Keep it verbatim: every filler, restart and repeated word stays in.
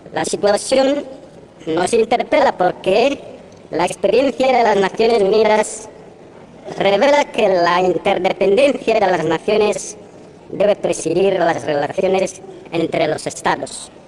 La situación nos interpela porque la experiencia de las Naciones Unidas revela que la interdependencia de las naciones debe presidir las relaciones entre los Estados.